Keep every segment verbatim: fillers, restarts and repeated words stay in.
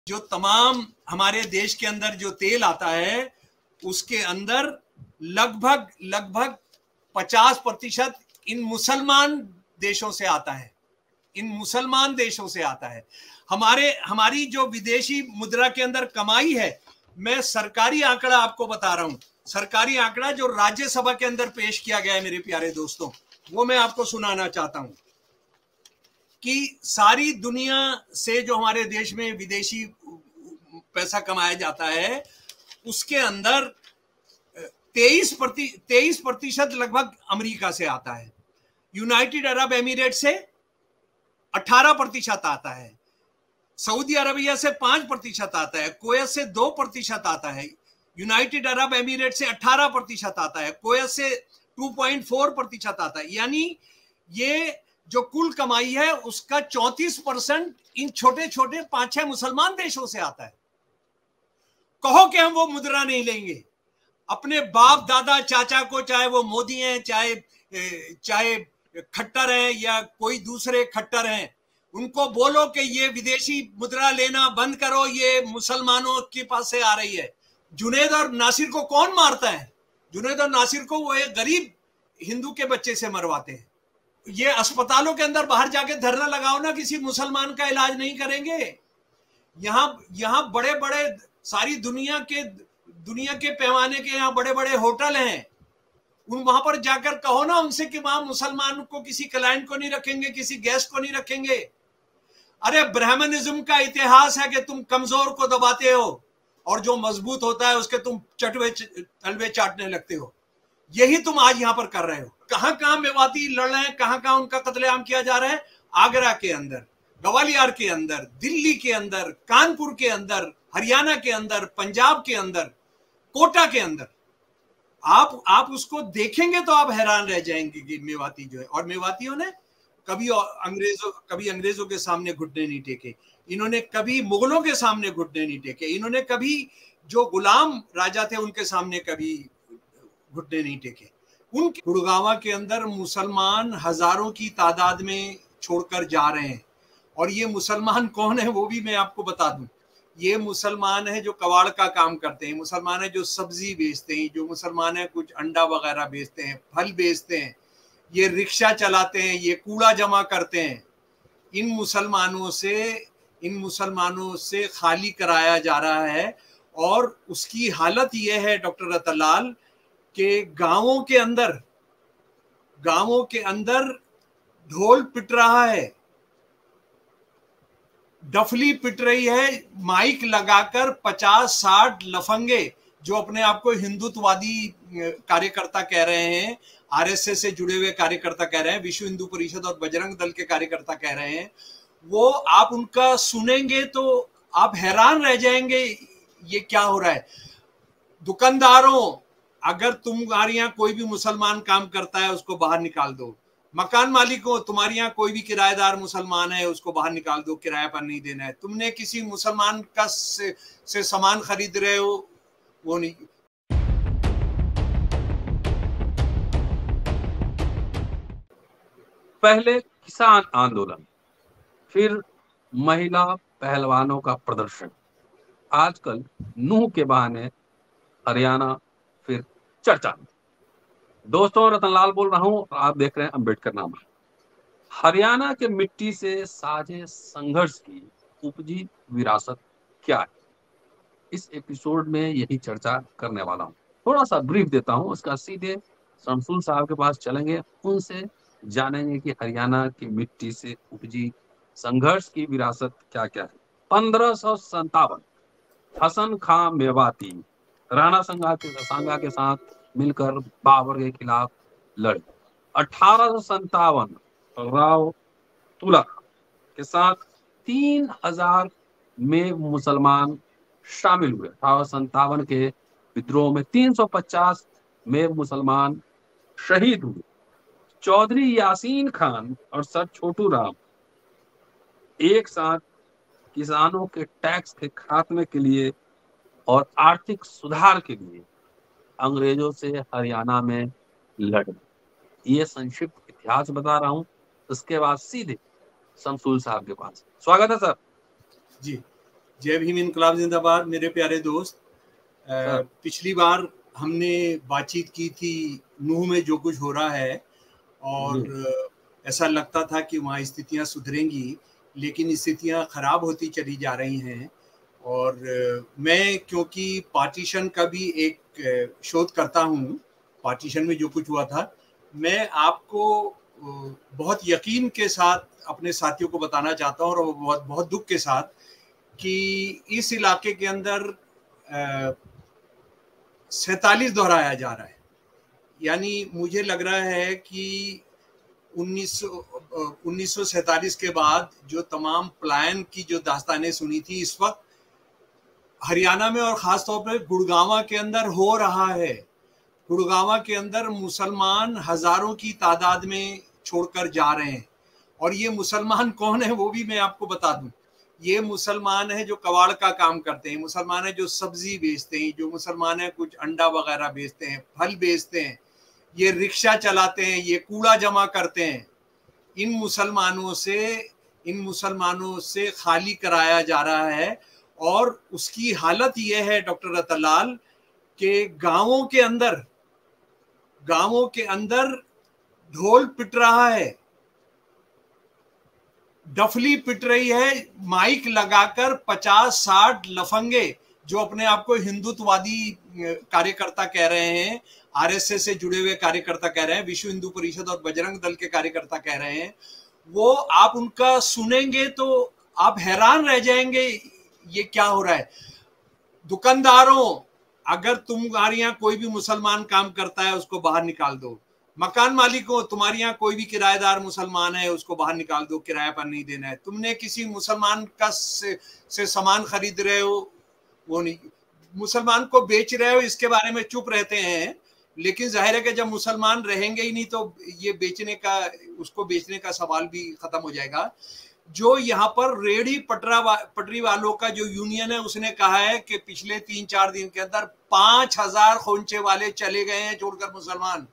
जो तमाम हमारे देश के अंदर जो तेल आता है उसके अंदर लगभग लगभग पचास प्रतिशत इन मुसलमान देशों से आता है, इन मुसलमान देशों से आता है। हमारे हमारी जो विदेशी मुद्रा के अंदर कमाई है, मैं सरकारी आंकड़ा आपको बता रहा हूं, सरकारी आंकड़ा जो राज्यसभा के अंदर पेश किया गया है मेरे प्यारे दोस्तों, वो मैं आपको सुनाना चाहता हूं कि सारी दुनिया से जो हमारे देश में विदेशी पैसा कमाया जाता है उसके अंदर तेईस प्रति तेईस प्रतिशत लगभग अमेरिका से आता है, यूनाइटेड अरब एमिरेट से अठारह प्रतिशत आता है, सऊदी अरबिया से पांच प्रतिशत आता है, कुवैत से दो प्रतिशत आता है, यूनाइटेड अरब एमिरेट से अठारह प्रतिशत आता है, कुवैत से दो पॉइंट चार प्रतिशत आता है। यानी ये जो कुल कमाई है उसका चौंतीस परसेंट इन छोटे छोटे पांच छह मुसलमान देशों से आता है। कहो कि हम वो मुद्रा नहीं लेंगे, अपने बाप दादा चाचा को, चाहे वो मोदी हैं, चाहे चाहे खट्टर हैं या कोई दूसरे खट्टर हैं, उनको बोलो कि ये विदेशी मुद्रा लेना बंद करो, ये मुसलमानों के पास से आ रही है। जुनैद और नासिर को कौन मारता है? जुनैद और नासिर को वो एक गरीब हिंदू के बच्चे से मरवाते हैं। ये अस्पतालों के अंदर बाहर जाके धरना लगाओ ना, किसी मुसलमान का इलाज नहीं करेंगे। यहाँ यहाँ बड़े बड़े सारी दुनिया के दुनिया के पैमाने के यहाँ बड़े बड़े होटल हैं, उन वहां पर जाकर कहो ना उनसे कि वहां मुसलमान को, किसी क्लाइंट को नहीं रखेंगे, किसी गेस्ट को नहीं रखेंगे। अरे ब्राह्मणिज्म का इतिहास है कि तुम कमजोर को दबाते हो और जो मजबूत होता है उसके तुम चटवे तलवे चाटने लगते हो। यही तुम आज यहाँ पर कर रहे हो। कहां कहां मेवाती लड़ रहे हैं, कहां कहां उनका कत्लेआम किया जा रहा है। आगरा के अंदर, ग्वालियर के अंदर, दिल्ली के अंदर, कानपुर के अंदर, हरियाणा के अंदर, पंजाब के अंदर, कोटा के अंदर। आप आप उसको देखेंगे तो आप हैरान रह जाएंगे कि मेवाती जो है, और मेवातियों ने कभी अंग्रेजों कभी अंग्रेजों के सामने घुटने नहीं टेके, इन्होंने कभी मुगलों के सामने घुटने नहीं टेके, इन्होंने कभी जो गुलाम राजा थे उनके सामने कभी घुटने नहीं टेके। उनके गुड़गांव के अंदर मुसलमान हजारों की तादाद में छोड़कर जा रहे हैं, और ये मुसलमान कौन है वो भी मैं आपको बता दूं। ये मुसलमान है जो कबाड़ का काम करते हैं, मुसलमान है जो सब्जी बेचते हैं, जो मुसलमान है कुछ अंडा वगैरह बेचते हैं, फल बेचते हैं, ये रिक्शा चलाते हैं, ये कूड़ा जमा करते हैं। इन मुसलमानों से इन मुसलमानों से खाली कराया जा रहा है, और उसकी हालत ये है डॉक्टर रतनलाल के गांवों के अंदर गांवों के अंदर ढोल पिट रहा है, डफली पिट रही है, माइक लगाकर पचास साठ लफंगे जो अपने आप को हिंदुत्ववादी कार्यकर्ता कह रहे हैं, आरएसएस से जुड़े हुए कार्यकर्ता कह रहे हैं, विश्व हिंदू परिषद और बजरंग दल के कार्यकर्ता कह रहे हैं, वो आप उनका सुनेंगे तो आप हैरान रह जाएंगे ये क्या हो रहा है। दुकानदारों, अगर तुम्हारे यहाँ कोई भी मुसलमान काम करता है उसको बाहर निकाल दो। मकान मालिकों, तुम्हारे यहाँ कोई भी किराएदार मुसलमान है उसको बाहर निकाल दो, किराया पर नहीं देना है। तुमने किसी मुसलमान का से, से सामान खरीद रहे हो वो नहीं। पहले किसान आंदोलन, फिर महिला पहलवानों का प्रदर्शन, आजकल नूह के बहाने हरियाणा फिर चर्चा में। दोस्तों, रतनलाल बोल रहा हूं, आप देख रहे हैं अम्बेडकर नामा। हरियाणा के मिट्टी से साझे संघर्ष की उपजी विरासत क्या है, इस एपिसोड में यही चर्चा करने वाला हूं। थोड़ा सा ब्रीफ देता हूं, उसका सीधे शमसुल साहब के पास चलेंगे, उनसे जानेंगे कि हरियाणा की मिट्टी से उपजी संघर्ष की विरासत क्या क्या है। पंद्रह सौ संतावन हसन खां मेवाती राणा संगा के सांगा के साथ मिलकर बाबर के खिलाफ लड़े। अठारह सौ संतावन राव तुलक के साथ तीन हजार में मुसलमान शामिल हुए। अठारह सौ संतावन के विद्रोह में तीन सौ पचास में मुसलमान शहीद हुए। चौधरी यासीन खान और सर छोटू राम एक साथ किसानों के टैक्स के खात्मे के लिए और आर्थिक सुधार के लिए अंग्रेजों से हरियाणा में लड़े। ये संक्षिप्त इतिहास बता रहा हूं, उसके बाद सीधे शमसुल साहब के पास। स्वागत है सर। जी जय भीम, इनकलाब जिंदाबाद। मेरे प्यारे दोस्त, पिछली बार हमने बातचीत की थी नूह में जो कुछ हो रहा है, और ऐसा लगता था कि वहाँ स्थितियाँ सुधरेंगी, लेकिन स्थितियाँ खराब होती चली जा रही हैं। और मैं क्योंकि पार्टीशन का भी एक शोध करता हूँ, पार्टीशन में जो कुछ हुआ था, मैं आपको बहुत यकीन के साथ अपने साथियों को बताना चाहता हूँ, और बहुत बहुत दुख के साथ, कि इस इलाके के अंदर सैतालीस दोहराया जा रहा है। यानी मुझे लग रहा है कि उन्नीस सौ सैतालीस के बाद जो तमाम पलायन की जो दास्तानें सुनी थी, इस वक्त हरियाणा में और ख़ास तौर पर गुड़गांव के अंदर हो रहा है। गुड़गांव के अंदर मुसलमान हज़ारों की तादाद में छोड़कर जा रहे हैं। और ये मुसलमान कौन है वो भी मैं आपको बता दूं। ये मुसलमान है जो कबाड़ का काम करते हैं, मुसलमान है जो सब्जी बेचते हैं, जो मुसलमान है कुछ अंडा वगैरह बेचते हैं, फल बेचते हैं, ये रिक्शा चलाते हैं, ये कूड़ा जमा करते हैं। इन मुसलमानों से इन मुसलमानों से खाली कराया जा रहा है। और उसकी हालत ये है डॉक्टर रतनलाल के गांवों के अंदर गांवों के अंदर ढोल पिट रहा है, डफली पिट रही है, माइक लगाकर पचास साठ लफंगे जो अपने आप को हिंदुत्ववादी कार्यकर्ता कह रहे हैं, आरएसएस से जुड़े हुए कार्यकर्ता कह रहे हैं, विश्व हिंदू परिषद और बजरंग दल के कार्यकर्ता कह रहे हैं, वो आप उनका सुनेंगे तो आप हैरान रह जाएंगे ये क्या हो रहा है। दुकानदारों, अगर तुम्हारे यहाँ कोई भी मुसलमान काम करता है उसको बाहर निकाल दो। मकान मालिकों, तुम्हारे यहाँ कोई भी किराएदार मुसलमान है उसको बाहर निकाल दो, किराया पर नहीं देना है। तुमने किसी मुसलमान का से, से सामान खरीद रहे हो, वो नहीं, मुसलमान को बेच रहे हो, इसके बारे में चुप रहते हैं। लेकिन जाहिर है कि जब मुसलमान रहेंगे ही नहीं तो ये बेचने का उसको बेचने का सवाल भी खत्म हो जाएगा। जो यहाँ पर रेहड़ी पटरा वा, पटरी वालों का जो यूनियन है उसने कहा है कि पिछले तीन चार दिन के अंदर पांच हजार खोंचे वाले चले गए हैं छोड़कर मुसलमान।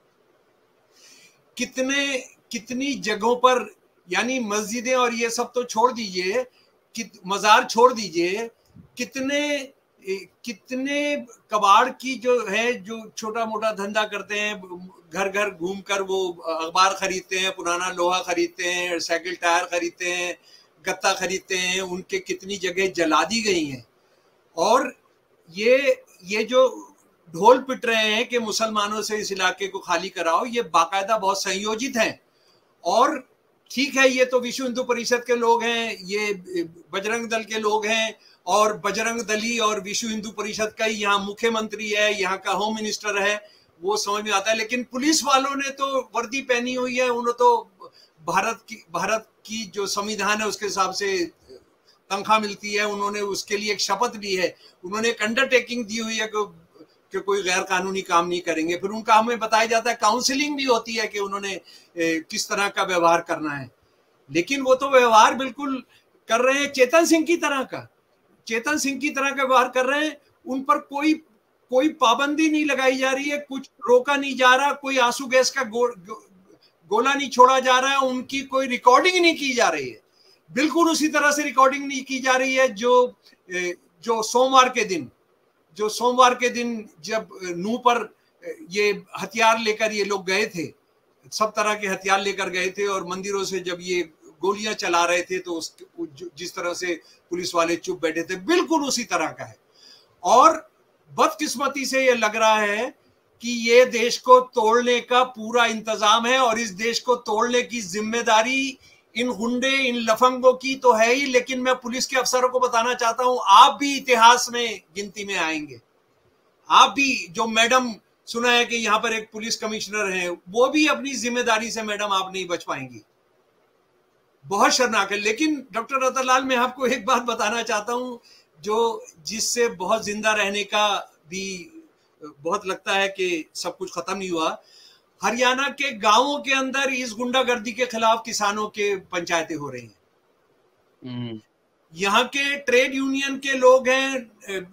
कितने कितनी जगहों पर, यानी मस्जिदें और ये सब तो छोड़ दीजिए, कि मजार छोड़ दीजिए, कितने कितने कबाड़ की जो है जो छोटा मोटा धंधा करते हैं, घर घर घूमकर वो अखबार खरीदते हैं, पुराना लोहा खरीदते हैं, साइकिल टायर खरीदते हैं, गत्ता खरीदते हैं, उनके कितनी जगह जला दी गई हैं। और ये ये जो ढोल पिट रहे हैं कि मुसलमानों से इस इलाके को खाली कराओ, ये बाकायदा बहुत संयोजित हैं। और ठीक है, ये तो विश्व हिंदू परिषद के लोग हैं, ये बजरंग दल के लोग हैं, और बजरंग दली और विश्व हिंदू परिषद का ही यहाँ मुख्यमंत्री है, यहाँ का होम मिनिस्टर है, वो समझ में आता है। लेकिन पुलिस वालों ने तो वर्दी पहनी हुई है, उन्होंने तो भारत की भारत की जो संविधान है उसके हिसाब से तनख्वाह मिलती है, उन्होंने उसके लिए एक शपथ ली है, उन्होंने एक अंडरटेकिंग दी हुई है कि कि कोई गैर कानूनी काम नहीं करेंगे। फिर उनका हमें बताया जाता है, काउंसलिंग भी होती है कि उन्होंने ए, किस तरह का व्यवहार करना है। लेकिन वो तो व्यवहार बिल्कुल कर रहे हैं चेतन सिंह की तरह का चेतन सिंह की तरह का व्यवहार कर रहे हैं। उन पर कोई कोई पाबंदी नहीं लगाई जा रही है, कुछ रोका नहीं जा रहा, कोई आंसू गैस का गो, गो, गोला नहीं छोड़ा जा रहा है, उनकी कोई रिकॉर्डिंग नहीं की जा रही है। बिल्कुल उसी तरह से रिकॉर्डिंग नहीं की जा रही है जो जो सोमवार के दिन जो सोमवार के दिन जब नूह पर ये हथियार लेकर ये लोग गए थे, सब तरह के हथियार लेकर गए थे, और मंदिरों से जब ये गोलियां चला रहे थे तो उस जिस तरह से पुलिस वाले चुप बैठे थे, बिल्कुल उसी तरह का है। और बदकिस्मती से ये लग रहा है कि ये देश को तोड़ने का पूरा इंतजाम है, और इस देश को तोड़ने की जिम्मेदारी इन गुंडे, इन लफंगों की तो है ही, लेकिन मैं पुलिस के अफसरों को बताना चाहता हूं, आप भी इतिहास में गिनती में आएंगे। आप भी, जो मैडम सुना है कि यहाँ पर एक पुलिस कमिश्नर है, वो भी अपनी जिम्मेदारी से मैडम आप नहीं बच पाएंगी। बहुत शर्मनाक है। लेकिन डॉक्टर रतनलाल, मैं आपको एक बात बताना चाहता हूं जो जिससे बहुत जिंदा रहने का भी बहुत लगता है कि सब कुछ खत्म नहीं हुआ। हरियाणा के गांवों के अंदर इस गुंडागर्दी के खिलाफ किसानों के पंचायतें हो रही हैं। यहाँ के ट्रेड यूनियन के लोग हैं,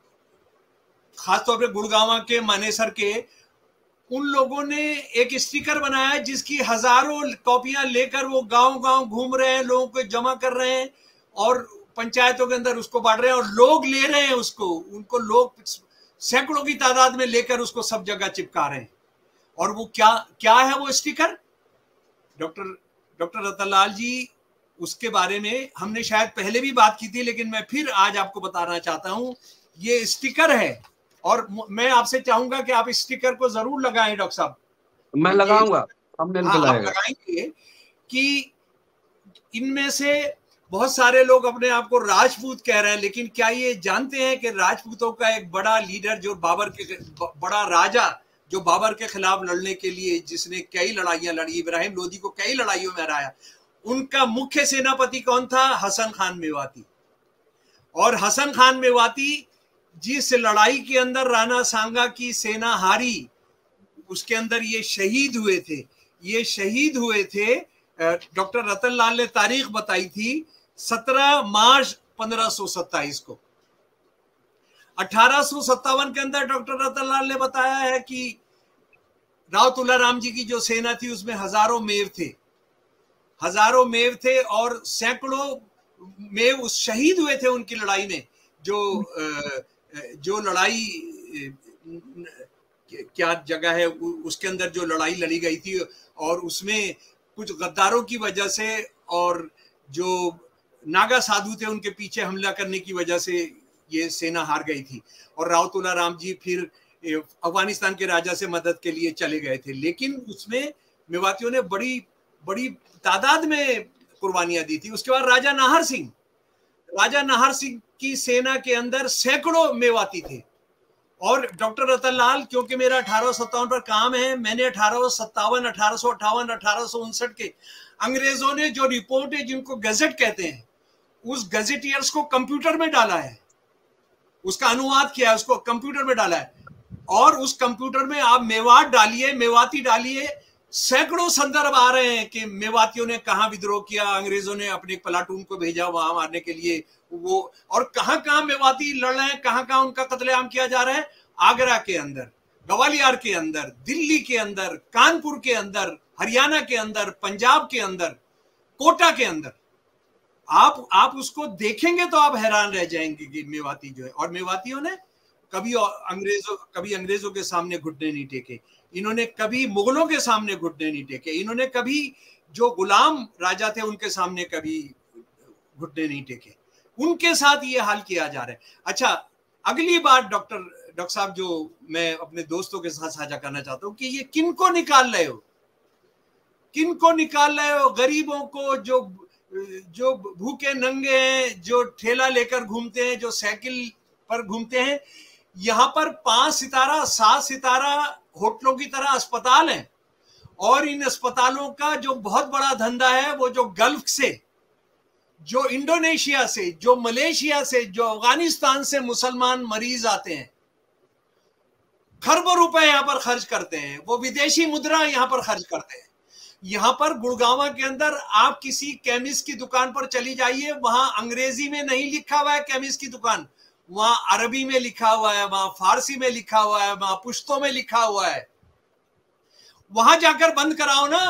खासतौर पे गुड़गांव के, मानेसर के, उन लोगों ने एक स्टिकर बनाया है जिसकी हजारों कॉपियां लेकर वो गांव गांव घूम रहे हैं, लोगों को जमा कर रहे हैं, और पंचायतों के अंदर उसको बांट रहे हैं और लोग ले रहे हैं उसको, उनको लोग सैकड़ों की तादाद में लेकर उसको सब जगह चिपका रहे हैं। और वो क्या क्या है वो sticker? Doctor doctor Ratanlal ji, उसके बारे में हमने शायद पहले भी बात की थी, लेकिन मैं फिर आज आपको बताना चाहता हूं, ये स्टिकर है और मैं आपसे चाहूंगा कि आप इस स्टिकर को जरूर लगाएं डॉक्टर साहब। मैं लगाऊंगा, हमने हाँ, आप लगाएंगे कि इनमें से बहुत सारे लोग अपने आप को राजपूत कह रहे हैं, लेकिन क्या ये जानते हैं कि राजपूतों का एक बड़ा लीडर जो बाबर के बड़ा राजा जो बाबर के खिलाफ लड़ने के लिए जिसने कई लड़ाइयां लड़ी, इब्राहिम लोदी को कई लड़ाइयों में हराया, उनका मुख्य सेनापति कौन था? हसन खान मेवाती। और हसन खान मेवाती जिस लड़ाई के अंदर राणा सांगा की सेना हारी, उसके अंदर ये शहीद हुए थे। ये शहीद हुए थे, डॉक्टर रतनलाल ने तारीख बताई थी, सत्रह मार्च पंद्रह सौ सत्ताईस को। अठारह सौ सत्तावन के अंदर डॉक्टर रतनलाल ने बताया है कि राव तुलाराम जी की जो सेना थी उसमें हजारों मेव थे, हजारों मेव थे और सैकड़ों मेव उस शहीद हुए थे उनकी लड़ाई में। जो जो लड़ाई क्या जगह है उसके अंदर जो लड़ाई लड़ी गई थी, और उसमें कुछ गद्दारों की वजह से और जो नागा साधु थे उनके पीछे हमला करने की वजह से ये सेना हार गई थी। और राव तुलाराम जी फिर अफगानिस्तान के राजा से मदद के लिए चले गए थे, लेकिन उसमें मेवातियों ने बड़ी बड़ी तादाद में कुर्बानियां दी थी। उसके बाद राजा नाहर सिंह राजा नाहर सिंह की सेना के अंदर सैकड़ों मेवाती थे। और डॉक्टर रतनलाल, क्योंकि मेरा अठारह सौ सत्तावन पर काम है, मैंने अठारह सौ सत्तावन अठारह सौ अट्ठावन अठारह सौ उनसठ के अंग्रेजों ने जो रिपोर्ट है जिनको गजट कहते हैं, उस गजेटियर्स को कंप्यूटर में डाला है, उसका अनुवाद किया है, उसको कंप्यूटर में डाला है। और उस कंप्यूटर में आप मेवात डालिए, मेवाती डालिए, सैकड़ों संदर्भ आ रहे हैं कि मेवातियों ने कहां विद्रोह किया, अंग्रेजों ने अपने प्लाटून को भेजा वहां मारने के लिए, वो और कहां कहां मेवाती लड़ रहे हैं, कहां कहां उनका कत्लेआम किया जा रहा है। आगरा के अंदर, ग्वालियर के अंदर, दिल्ली के अंदर, कानपुर के अंदर, हरियाणा के अंदर, पंजाब के अंदर, कोटा के अंदर। आप आप उसको देखेंगे तो आप हैरान रह जाएंगे कि मेवाती जो है, और मेवातियों ने कभी अंग्रेजों कभी अंग्रेजों के सामने घुटने नहीं टेके, इन्होंने कभी मुगलों के सामने घुटने नहीं टेके, इन्होंने कभी जो गुलाम राजा थे उनके सामने कभी घुटने नहीं टेके। उनके साथ ये हाल किया जा रहा है। अच्छा, अगली बात डॉक्टर डॉक्टर साहब जो मैं अपने दोस्तों के साथ साझा करना चाहता हूं कि ये किनको निकाल रहे हो, किनको निकाल रहे हो? गरीबों को, जो जो भूखे नंगे हैं, जो ठेला लेकर घूमते हैं, जो साइकिल पर घूमते हैं। यहाँ पर पांच सितारा सात सितारा होटलों की तरह अस्पताल हैं, और इन अस्पतालों का जो बहुत बड़ा धंधा है वो जो गल्फ से, जो इंडोनेशिया से, जो मलेशिया से, जो अफगानिस्तान से मुसलमान मरीज आते हैं, खरबों रुपए यहां पर खर्च करते हैं, वो विदेशी मुद्रा यहां पर खर्च करते हैं। यहां पर गुड़गांव के अंदर आप किसी केमिस्ट की दुकान पर चली जाइए, वहां अंग्रेजी में नहीं लिखा हुआ है केमिस्ट की दुकान, वहां अरबी में लिखा हुआ है, वहां फारसी में लिखा हुआ है, वहां पुश्तो में लिखा हुआ है। वहां जाकर बंद कराओ ना।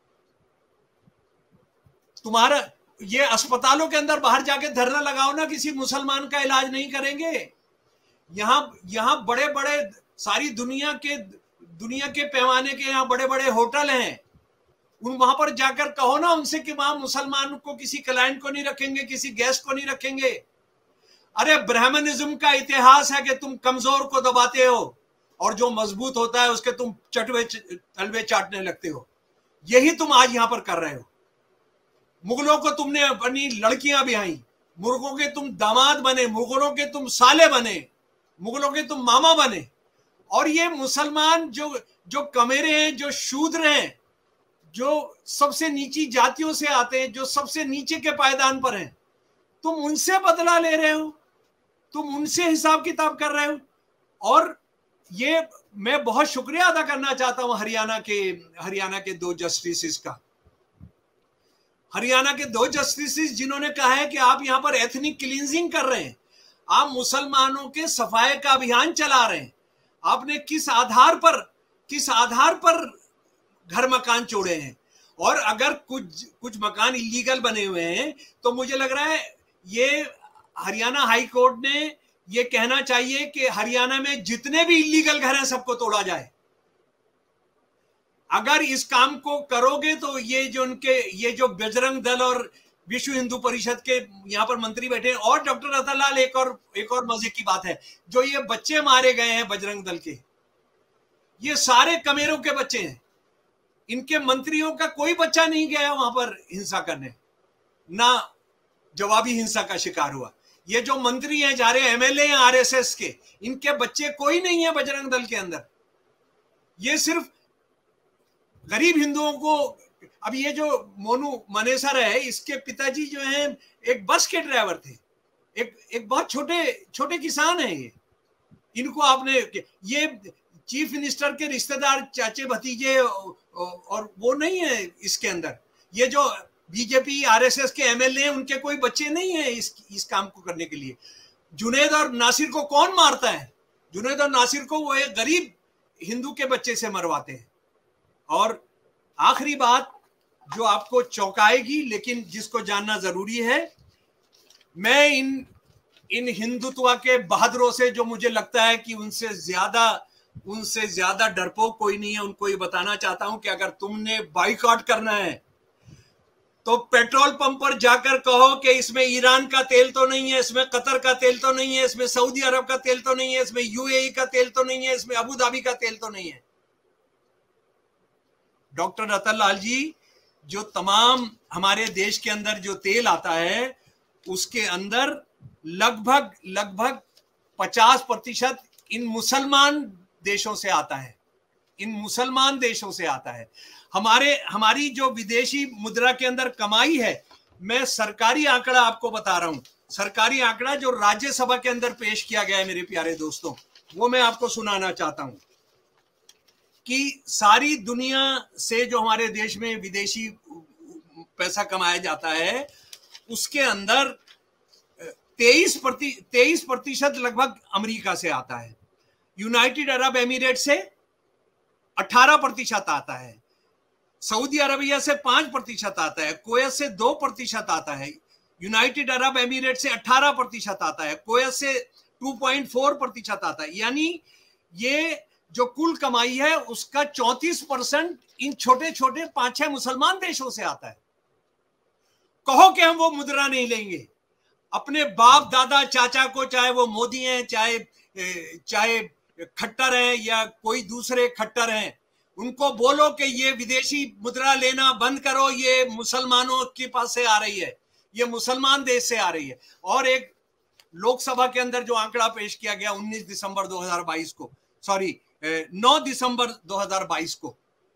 तुम्हारा ये अस्पतालों के अंदर बाहर जाके धरना लगाओ ना, किसी मुसलमान का इलाज नहीं करेंगे। यहां यहां बड़े बड़े सारी दुनिया के दुनिया के पैमाने के यहाँ बड़े बड़े होटल हैं, उन वहां पर जाकर कहो ना उनसे कि वहां मुसलमान को, किसी क्लाइंट को नहीं रखेंगे, किसी गेस्ट को नहीं रखेंगे। अरे ब्राह्मणिज्म का इतिहास है कि तुम कमजोर को दबाते हो और जो मजबूत होता है उसके तुम चटवे तलवे चाटने लगते हो। यही तुम आज यहां पर कर रहे हो। मुगलों को तुमने अपनी लड़कियां ब्याही, मुगलों के तुम दामाद बने, मुगलों के तुम साले बने, मुगलों के तुम मामा बने, और ये मुसलमान जो जो कमेरे हैं, जो शूद्र हैं, जो सबसे नीची जातियों से आते हैं, जो सबसे नीचे के पायदान पर हैं, तुम उनसे बदला ले रहे हो, तुम उनसे हिसाब किताब कर रहे हो। और ये मैं बहुत शुक्रिया अदा करना चाहता हूं हरियाणा के हरियाणा के दो जस्टिस का, हरियाणा के दो जस्टिस जिन्होंने कहा है कि आप यहां पर एथनिक क्लींजिंग कर रहे हैं, आप मुसलमानों के सफाई का अभियान चला रहे हैं। आपने किस आधार पर किस आधार पर घर मकान छोड़े हैं? और अगर कुछ कुछ मकान इलीगल बने हुए हैं तो मुझे लग रहा है ये हरियाणा हाई कोर्ट ने ये कहना चाहिए कि हरियाणा में जितने भी इलीगल घर हैं सबको तोड़ा जाए। अगर इस काम को करोगे तो ये जो उनके ये जो बजरंग दल और विश्व हिंदू परिषद के यहाँ पर मंत्री बैठे हैं, और डॉक्टर रतनलाल, एक और एक और मजे की बात है, जो ये बच्चे मारे गए हैं बजरंग दल के, ये सारे कमेरों के बच्चे हैं। इनके मंत्रियों का कोई बच्चा नहीं गया वहां पर हिंसा करने, ना जवाबी हिंसा का शिकार हुआ। ये जो मंत्री हैं जा रहे एमएलए हैं आरएसएस के, इनके बच्चे कोई नहीं है बजरंग दल के अंदर। ये सिर्फ गरीब हिंदुओं को। अब ये जो मोनू मनेसर है, इसके पिताजी जो हैं एक बस के ड्राइवर थे, एक एक बहुत छोटे छोटे किसान हैं ये। इनको आपने, ये चीफ मिनिस्टर के रिश्तेदार चाचे भतीजे और वो नहीं है इसके अंदर। ये जो बीजेपी आरएसएस के एमएलए हैं, उनके कोई बच्चे नहीं है इस इस काम को करने के लिए। जुनैद और नासिर को कौन मारता है? जुनैद और नासिर को वो एक गरीब हिंदू के बच्चे से मरवाते हैं। और आखिरी बात जो आपको चौंकाएगी, लेकिन जिसको जानना जरूरी है, मैं इन इन हिंदुत्व के बहादुरों से, जो मुझे लगता है कि उनसे ज्यादा उनसे ज्यादा डरपोक कोई नहीं है, उनको ये बताना चाहता हूं कि अगर तुमने बाइकआउट करना है तो पेट्रोल पंप पर जाकर कहो कि इसमें ईरान का तेल तो नहीं है, इसमें कतर का तेल तो नहीं है, इसमें सऊदी अरब का तेल तो नहीं है, इसमें यूएई का तेल तो नहीं है, इसमें अबू धाबी का तेल तो नहीं है। डॉक्टर रतनलाल जी, जो तमाम हमारे देश के अंदर जो तेल आता है, उसके अंदर लगभग लगभग पचास प्रतिशत इन मुसलमान देशों से आता है, इन मुसलमान देशों से आता है। हमारे हमारी जो विदेशी मुद्रा के अंदर कमाई है, मैं सरकारी आंकड़ा आपको बता रहा हूं, सरकारी आंकड़ा जो राज्यसभा के अंदर पेश किया गया है मेरे प्यारे दोस्तों, वो मैं आपको सुनाना चाहता हूं कि सारी दुनिया से जो हमारे देश में विदेशी पैसा कमाया जाता है, उसके अंदर तेईस प्रति तेईस प्रतिशत लगभग अमेरिका से आता है, यूनाइटेड अरब एमिरेट से अठारह प्रतिशत आता है, सऊदी अरबिया से पांच प्रतिशत आता है, कुवैत से दो प्रतिशत आता है, यूनाइटेड अरब एमिरेट से अठारह प्रतिशत आता है, कुवैत से दो पॉइंट चार प्रतिशत आता है। यानी ये जो कुल कमाई है उसका चौंतीस परसेंट इन छोटे छोटे पांच छह मुसलमान देशों से आता है। कहो कि हम वो मुद्रा नहीं लेंगे, अपने बाप दादा चाचा को, चाहे वो मोदी हैं, चाहे चाहे खट्टर हैं या कोई दूसरे खट्टर हैं, उनको बोलो कि ये विदेशी मुद्रा लेना बंद करो, ये मुसलमानों के पास से आ रही है, ये मुसलमान देश से आ रही है। और एक लोकसभा के अंदर जो आंकड़ा पेश किया गया उन्नीस दिसंबर दो हज़ार बाईस को, सॉरी नौ दिसंबर दो हज़ार बाईस को,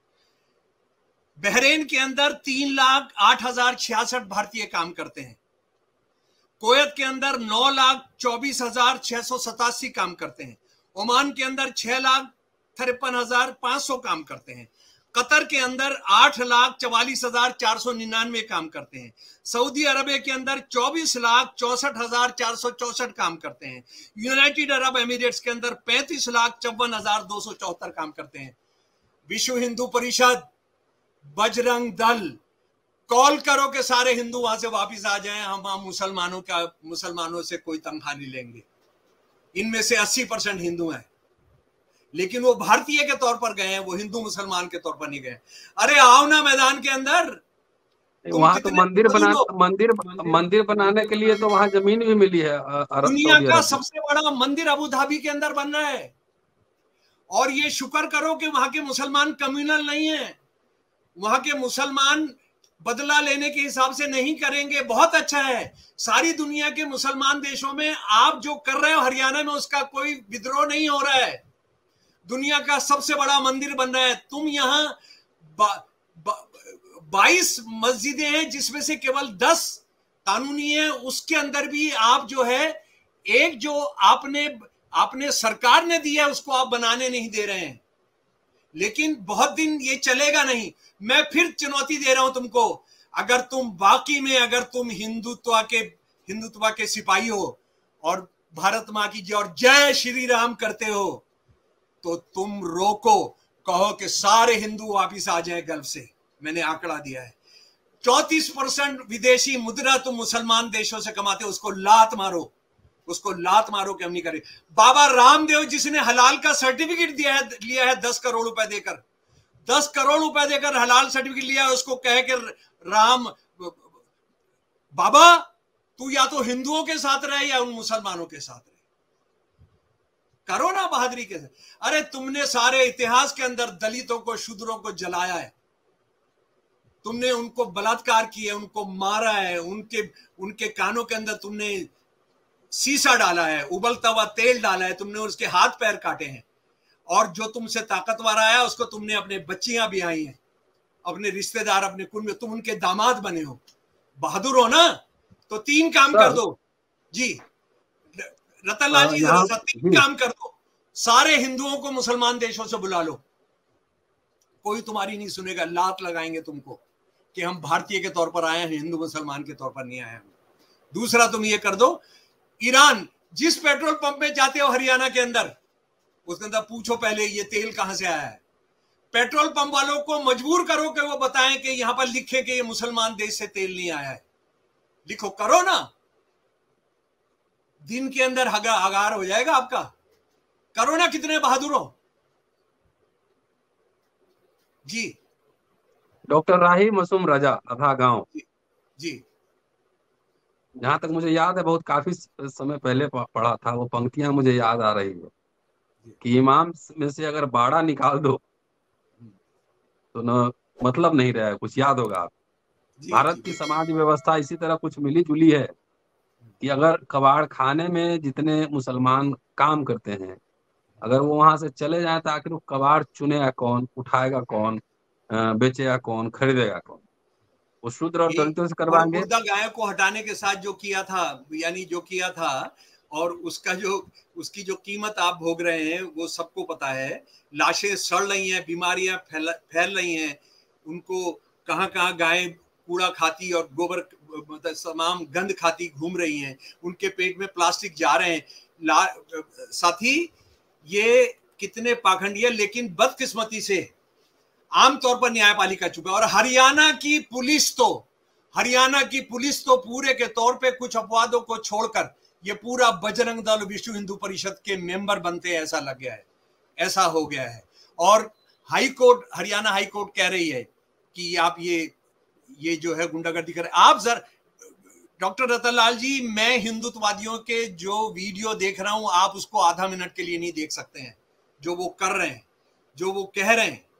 बहरीन के अंदर तीन लाख आठ हजार छियासठ भारतीय काम करते हैं, कुवैत के अंदर नौ लाख चौबीस हजार छह सौ सतासी काम करते हैं, ओमान के अंदर छह लाख तिरपन हजार पांच सौ काम करते हैं, कतर के अंदर आठ लाख चवालीस हजार चार सौ निन्यानवे काम करते हैं, सऊदी अरबिया के अंदर चौबीस लाख चौसठ हजार चार सौ चौसठ काम करते हैं, यूनाइटेड अरब एमिरेट्स के अंदर पैंतीस लाख चौवन हजार दो सौ चौहत्तर काम करते हैं। विश्व हिंदू परिषद, बजरंग दल, कॉल करो कि सारे हिंदू वहां से वापिस आ जाएं, हम हम मुसलमानों का मुसलमानों से कोई तनख्वाह नहीं लेंगे। इनमें से अस्सी परसेंट हिंदू हैं, लेकिन वो भारतीय के तौर पर गए हैं, वो हिंदू मुसलमान के तौर पर नहीं गए। अरे आओ ना मैदान के अंदर, वहां तो मंदिर बना मंदिर मंदिर बनाने के लिए तो वहां जमीन भी मिली है। दुनिया का सबसे बड़ा मंदिर अबू धाबी के अंदर बन रहा है, और ये शुक्र करो कि वहां के मुसलमान कम्युनल नहीं है, वहां के मुसलमान बदला लेने के हिसाब से नहीं करेंगे। बहुत अच्छा है, सारी दुनिया के मुसलमान देशों में आप जो कर रहे हो हरियाणा में, उसका कोई विद्रोह नहीं हो रहा है। दुनिया का सबसे बड़ा मंदिर बन रहा है। तुम यहाँ बा, बा, बाईस मस्जिदें हैं जिसमें से केवल दस कानूनी है, उसके अंदर भी आप जो है एक जो आपने आपने सरकार ने दिया है उसको आप बनाने नहीं दे रहे हैं। लेकिन बहुत दिन ये चलेगा नहीं। मैं फिर चुनौती दे रहा हूं तुमको, अगर तुम बाकी में अगर तुम हिंदुत्व के हिंदुत्व के सिपाही हो और भारत माँ की जय और जय श्री राम करते हो, तो तुम रोको, कहो कि सारे हिंदू वापिस आ जाए गल्फ से। मैंने आंकड़ा दिया है, चौंतीस परसेंट विदेशी मुद्रा तुम मुसलमान देशों से कमाते हो, उसको लात मारो, उसको लात मारो कि हम नहीं करें। बाबा रामदेव जिसने हलाल का सर्टिफिकेट दिया है, लिया है दस करोड़ रुपए देकर, दस करोड़ रुपए देकर हलाल सर्टिफिकेट लिया है, उसको कह के राम बाबा तू या तो हिंदुओं के साथ रहे या उन मुसलमानों के साथ रहे, करो ना बहादुरी के साथ। अरे तुमने सारे इतिहास के अंदर दलितों को, शूद्रों को जलाया है, तुमने उनको बलात्कार किए, उनको मारा है, उनके उनके कानों के अंदर तुमने सीसा डाला है, उबलता हुआ तेल डाला है, तुमने उसके हाथ पैर काटे हैं, और जो तुमसे ताकतवर आया उसको तुमने अपने बच्चियां भी आई हैं, अपने रिश्तेदार, अपने कुल में तुम उनके दामाद बने हो। बहादुर हो ना, तो तीन काम कर दो जी, रतनलाल जी जरा सा तीन काम कर दो, सारे हिंदुओं को मुसलमान देशों से बुला लो, कोई तुम्हारी नहीं सुनेगा, लात लगाएंगे तुमको कि हम भारतीय के तौर पर आए हैं, हिंदू मुसलमान के तौर पर नहीं आए हैं। दूसरा तुम ये कर दो, ईरान जिस पेट्रोल पंप में जाते हो हरियाणा के अंदर, उसके अंदर पूछो पहले ये तेल कहां से आया है। पेट्रोल पंप वालों को मजबूर करो कि वो बताएं कि यहां पर लिखे कि ये मुसलमान देश से तेल नहीं आया है, लिखो, करो ना, दिन के अंदर हगा हगार हो जाएगा आपका। करो ना, कितने बहादुर हो जी। डॉक्टर राही मासूम रजा, अधा गांव जी, जी। जहां तक मुझे याद है, बहुत काफी समय पहले पढ़ा था, वो पंक्तियां मुझे याद आ रही है कि इमाम में से अगर बाड़ा निकाल दो तो न मतलब नहीं रहा है, कुछ याद होगा आप। भारत की समाज व्यवस्था इसी तरह कुछ मिली जुली है कि अगर कबाड़ खाने में जितने मुसलमान काम करते हैं, अगर वो वहां से चले जाए तो आखिर वो कबाड़ चुनेगा कौन, उठाएगा कौन, बेचेगा कौन, खरीदेगा कौन? वो शूद्र और दलितों से करवाएंगे। मुर्दा गायों को हटाने के साथ जो किया था, यानी जो किया था, और उसका जो उसकी जो कीमत आप भोग रहे हैं वो सबको पता है। लाशें सड़ रही हैं, बीमारियां फैल फैल रही हैं, उनको कहाँ कहाँ गायें कूड़ा खाती और गोबर तमाम गंद खाती घूम रही हैं, उनके पेट में प्लास्टिक जा रहे हैं। साथी ये कितने पाखंडी है, लेकिन बदकिस्मती से आमतौर पर न्यायपालिका चुप है। और हरियाणा की पुलिस तो हरियाणा की पुलिस तो पूरे के तौर पे कुछ अपवादों को छोड़कर ये पूरा बजरंग दल, विश्व हिंदू परिषद के मेंबर बनते हैं, ऐसा लग गया है, ऐसा हो गया है। और high court, Haryana high court कह रही है कि आप ये ये जो है गुंडागर्दी करें। आप जर डॉक्टर रतनलाल जी, मैं हिंदुत्ववादियों के जो वीडियो देख रहा हूं, आप उसको आधा मिनट के लिए नहीं देख सकते हैं। जो वो कर रहे हैं, जो वो कह रहे हैं,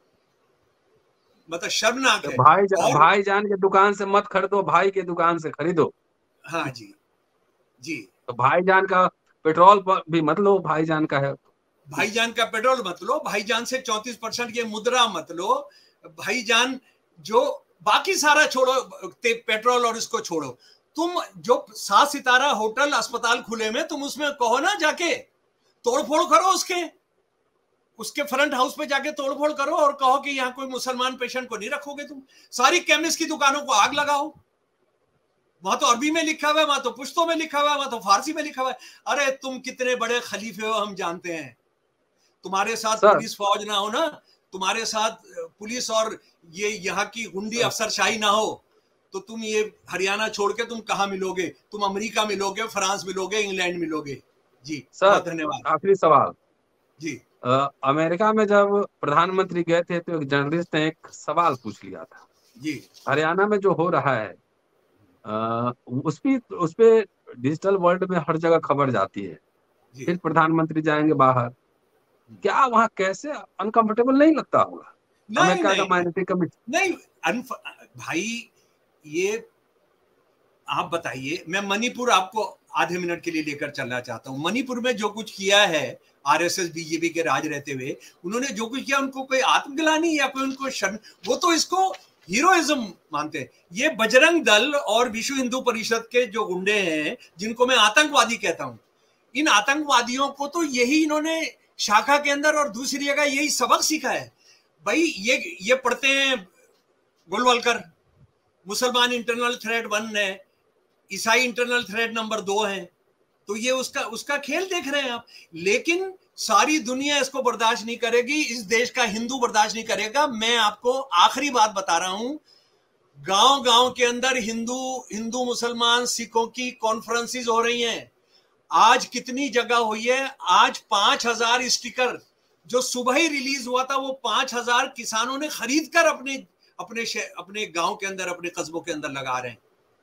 मतलब शर्मनाक है। भाई जा, भाई जान के दुकान से मत खरीदो, भाई के दुकान से खरीदो। हाँ जी, जी। तो भाईजान का पेट्रोल भी मत लो, भाईजान का है, भाईजान का पेट्रोल मत लो, भाईजान से चौंतीस परसेंट ये मुद्रा मत लो, भाईजान जो बाकी सारा छोड़ो, पेट्रोल और इसको छोड़ो। तुम जो सात सितारा होटल अस्पताल खुले में, तुम उसमें कहो ना, जाके तोड़फोड़ करो, उसके उसके फ्रंट हाउस पे जाके तोड़फोड़ करो और कहो कि यहाँ कोई मुसलमान पेशेंट को नहीं रखोगे तुम। सारी केमिस्ट की दुकानों को आग लगाओ, वहां तो अरबी में लिखा हुआ है, वहां तो पुश्तो में लिखा हुआ है, वहां तो फारसी में लिखा हुआ है। अरे तुम कितने बड़े खलीफे हो, हम जानते हैं। तुम्हारे साथ पुलिस फौज ना हो ना, तुम्हारे साथ पुलिस और ये यहाँ की गुंडी अफसरशाही ना हो, तो तुम ये हरियाणा छोड़ के तुम कहाँ मिलोगे? तुम अमेरिका मिलोगे, फ्रांस मिलोगे, इंग्लैंड मिलोगे। जी बहुत धन्यवाद। आखिरी सवाल जी। आ, अमेरिका में जब प्रधानमंत्री गए थे तो एक जर्नलिस्ट ने एक सवाल पूछ लिया था जी, हरियाणा में जो हो रहा है, आ, उस पे उस पे डिजिटल वर्ल्ड में हर जगह खबर जाती है, फिर प्रधानमंत्री जाएंगे बाहर, क्या वहाँ कैसे अनकंफर्टेबल नहीं लगता होगा? अमेरिका का माइनॉरिटी कमिटी नहीं, भाई ये आप बताइए। मैं मणिपुर आपको आधे मिनट के लिए लेकर चलना चाहता हूँ। मणिपुर में जो कुछ किया है आरएसएस बीजेपी के राज रहते हुए, उन्होंने जो कुछ किया, उनको कोई आत्मग्लानि या कोई उनको शर्म, वो तो इसको हीरोइज्म मानते हैं। ये बजरंग दल और विश्व हिंदू परिषद के जो गुंडे हैं, जिनको मैं आतंकवादी कहता हूँ, इन आतंकवादियों को तो यही इन्होंने शाखा के अंदर और दूसरी जगह यही सबक सीखा है। भाई ये ये पढ़ते हैं गोलवलकर, मुसलमान इंटरनल थ्रेट वन है, ईसाई इंटरनल थ्रेट नंबर दो है, तो ये उसका उसका खेल देख रहे हैं आप। लेकिन सारी दुनिया इसको बर्दाश्त नहीं करेगी, इस देश का हिंदू बर्दाश्त नहीं करेगा। मैं आपको आखिरी बात बता रहा हूं, गांव गांव के अंदर हिंदू हिंदू मुसलमान सिखों की कॉन्फ्रेंसेस हो रही हैं। आज कितनी जगह हुई है, आज पांच हजार स्टिकर जो सुबह ही रिलीज हुआ था, वो पांच हजार किसानों ने खरीद कर अपने अपने अपने गांव के अंदर, अपने कस्बों के अंदर लगा रहे हैं।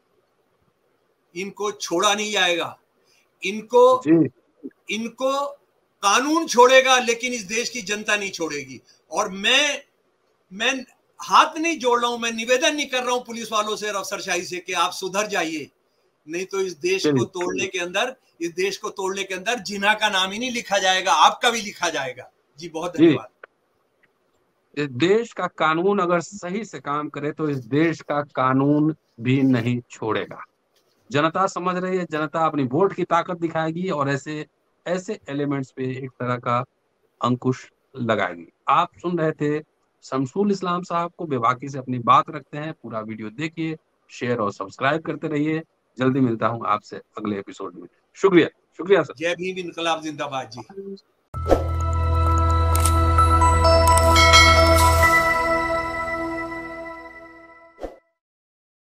इनको छोड़ा नहीं जाएगा, इनको इनको कानून छोड़ेगा, लेकिन इस देश की जनता नहीं छोड़ेगी। और मैं मैं हाथ नहीं जोड़ रहा हूं, मैं निवेदन नहीं कर रहा हूं पुलिस वालों से और अफसरशाही से कि आप सुधर जाइए, नहीं तो इस देश को तोड़ने के अंदर इस देश को तोड़ने के अंदर जिन्ना का नाम ही नहीं लिखा जाएगा, आपका भी लिखा जाएगा। जी बहुत धन्यवाद। इस देश का कानून अगर सही से काम करे तो इस देश का कानून भी नहीं छोड़ेगा। जनता समझ रही है, जनता अपनी वोट की ताकत दिखाएगी और ऐसे ऐसे एलिमेंट्स पे एक तरह का अंकुश लगाएगी। आप सुन रहे थे शमसुल इस्लाम साहब को, बेबाकी से अपनी बात रखते हैं। पूरा वीडियो देखिए, शेयर और सब्सक्राइब करते रहिए। जल्दी मिलता हूं आपसे अगले एपिसोड में। शुक्रिया, शुक्रिया सर। जय भीम, इनकलाब जिंदाबाद जी।